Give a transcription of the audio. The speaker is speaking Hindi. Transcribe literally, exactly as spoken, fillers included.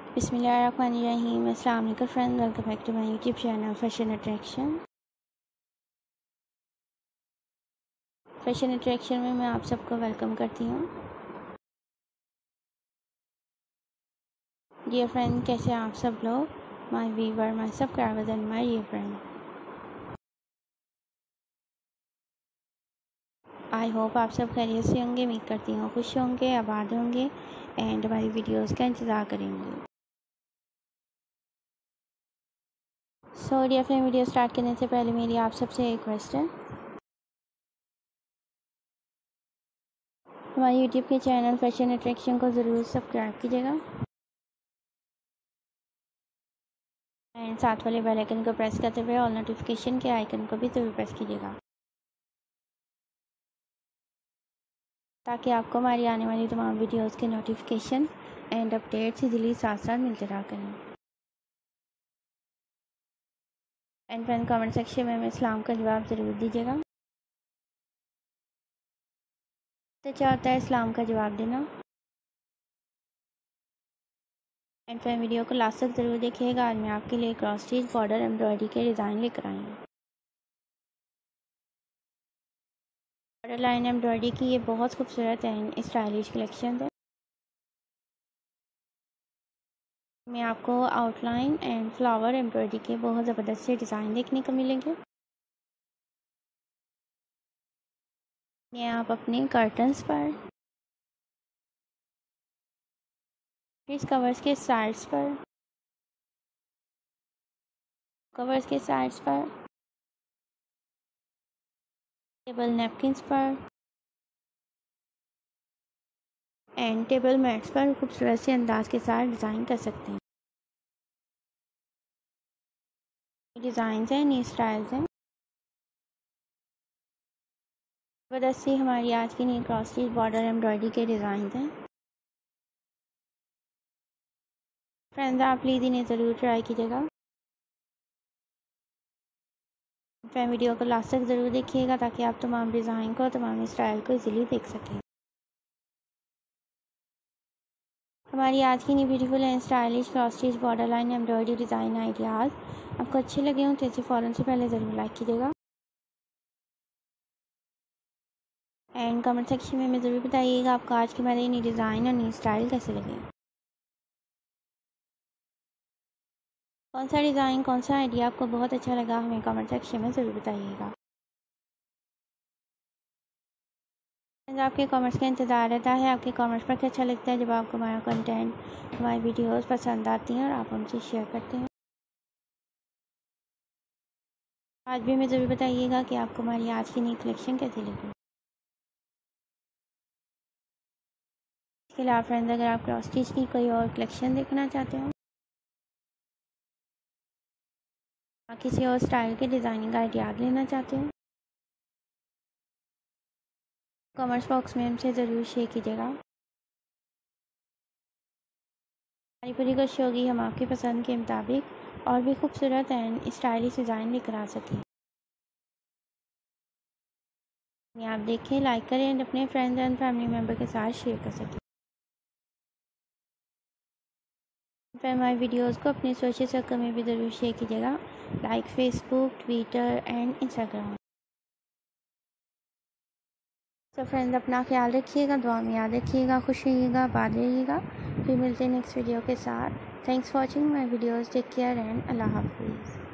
बिस्मिल्लाहिर्रहमानिर्रहीम। अस्सलाम वालेकुम friend, welcome back to my YouTube channel fashion attraction. Fashion attraction में मैं आप सबको वेलकम करती हूँ। डियर फ्रेंड, कैसे हैं आप सब लोग? My viewer, my subscribers and my dear friend, I hope आप सब खैरियत से होंगे। उम्मीद करती हूँ खुश होंगे, आबाद होंगे एंड हमारी वीडियोस का इंतज़ार करेंगे। So dear friend, video start करने से पहले मेरी आप सबसे एक रिक्वेस्ट है, हमारे यूट्यूब के चैनल फैशन अट्रैक्शन को ज़रूर सब्सक्राइब कीजिएगा एंड साथ वाले बेल आइकन को प्रेस करते हुए ऑल नोटिफिकेशन के आइकन को भी ज़रूर प्रेस कीजिएगा, ताकि आपको हमारी आने वाली तमाम वीडियोस के नोटिफिकेशन एंड अपडेट्स इजीली साथ साथ मिलते रहा करें। एंड फ्रेंड, कमेंट सेक्शन में हमें इस्लाम का जवाब ज़रूर दीजिएगा। तो क्या होता है इस्लाम का जवाब देना। एंड फ्रेंड, वीडियो को लास्ट तक ज़रूर देखिएगा। आज मैं आपके लिए क्रॉस स्टिच बॉर्डर एम्ब्रॉयडरी के डिज़ाइन लेकर आई हूँ। बॉर्डर लाइन एम्ब्रॉयडरी की ये बहुत खूबसूरत एंड स्टाइलिश कलेक्शन है। में आपको आउटलाइन एंड फ्लावर एम्ब्रॉयडरी के बहुत ज़बरदस्त से डिज़ाइन देखने को मिलेंगे। ये आप अपने कर्टन्स पर, इस कवर्स के साइड्स पर, कवर्स के साइड्स पर, टेबल नैपकिन्स पर एंड टेबल मैट्स पर खूबसूरत से अंदाज के साथ डिज़ाइन कर सकते हैं। डिज़ाइन हैं, न्यू स्टाइल्स हैं। ज़बरदस्ती हमारी आज की new cross stitch border embroidery के डिज़ाइन हैं। फ्रेंड्स, आप प्लीज़ इन्हें ज़रूर ट्राई कीजिएगा। फ्रेंड, वीडियो को लास्ट तक ज़रूर देखिएगा ताकि आप तमाम डिज़ाइन को, तमाम स्टाइल को इजीली देख सकें। हमारी आज की new beautiful and stylish cross stitch border line embroidery design ideas आपको अच्छे लगे हों तो इसे फ़ौरन से पहले ज़रूर लाइक कीजिएगा एंड कमेंट सेक्शन में हमें ज़रूर बताइएगा आपको आज के हमारे न्यू डिज़ाइन और न्यू स्टाइल कैसे लगे। कौन सा डिज़ाइन, कौन सा आइडिया आपको बहुत अच्छा लगा, हमें कमेंट सेक्शन में ज़रूर बताइएगा। आपके कमेंट्स का इंतज़ार रहता है। आपके कमेंट्स पर क्या अच्छा लगता है जब आपको हमारा कंटेंट, हमारी वीडियोस पसंद आती हैं और आप हमसे शेयर करते हैं। आज भी हमें ज़रूर बताइएगा कि आपको हमारी आज की नई कलेक्शन कैसी लगी। इसके अलावा फ्रेंड्स, अगर आप क्रॉस स्टिच की कोई और कलेक्शन देखना चाहते हो, किसी और स्टाइल के डिज़ाइनिंग आइडियाज़ लेना चाहते हो, कमेंट्स बॉक्स में हमसे ज़रूर शेयर कीजिएगा। हमारी पूरी कोशिश होगी हम आपकी पसंद के मुताबिक और भी खूबसूरत एंड स्टाइलिश डिज़ाइन लेकर आ सकें। आप देखें, लाइक करें एंड अपने फ्रेंड्स एंड फैमिली मेम्बर के साथ शेयर कर सकें। फिर हमारी वीडियोस को अपने सोशल सर्कल में भी ज़रूर शेयर कीजिएगा, like Facebook, Twitter and Instagram. तो फ्रेंड्स, अपना ख्याल रखिएगा, दुआ में याद रखिएगा, खुश रहिएगा, आबाद रहिएगा। फिर मिलते हैं नेक्स्ट वीडियो के साथ। Thanks for watching my videos. Take care and अल्लाह हाफिज़।